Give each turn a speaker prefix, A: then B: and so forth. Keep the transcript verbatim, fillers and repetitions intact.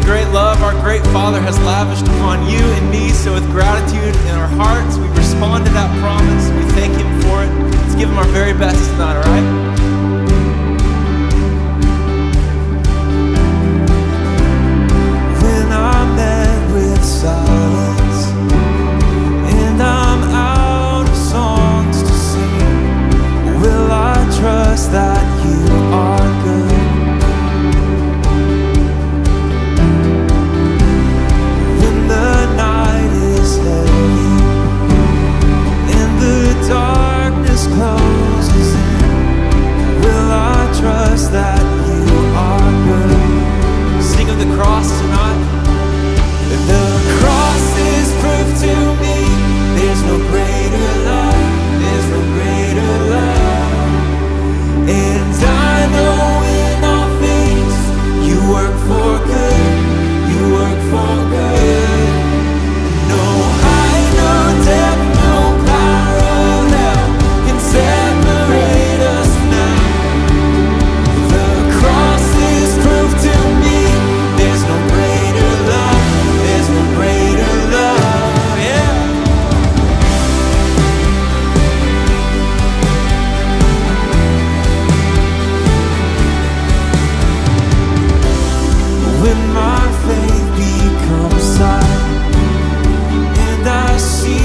A: great love our great Father has lavished upon you and me. So with gratitude in our hearts, we respond to that promise. We thank him for it. Let's give him our very best tonight, all right?
B: When I'm met with silence and I'm out of songs to sing, will I trust that you are good? When the night is heavy and the darkness closes in, will I trust that you are good?
A: Sing of the cross tonight.
B: The cross is proof to me there's no greater love, there's no greater love. And I know in all things you work for good, you work for good. No height, no depth, no power of hell can separate us now. The cross is proof to me there's no greater love, there's no greater love, yeah. When my faith becomes sight and I see